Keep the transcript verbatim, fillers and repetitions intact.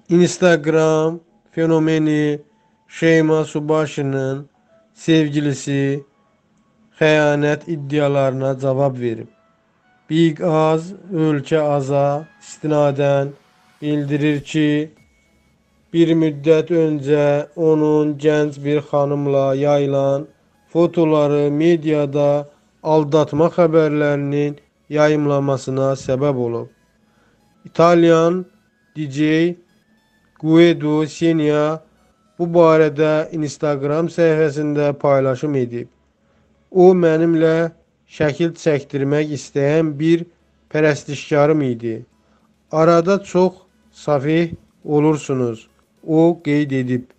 Instagram fenomeni Şeyma Subaşı'nın sevgilisi xəyanət iddialarına cavab verib. Big Az Ölkə Aza istinadən bildirir ki, bir müddət öncə onun gənc bir xanımla yayılan fotoları mediada aldatma xəbərlərinin yayımlanmasına səbəb olub. İtalyan D J Guido Senya bu barədə Instagram səhifəsində paylaşım edib. O, mənimlə şəkil çəkdirmək istəyən bir pərəstişkarım idi. Arada çox safih olursunuz, o qeyd edib.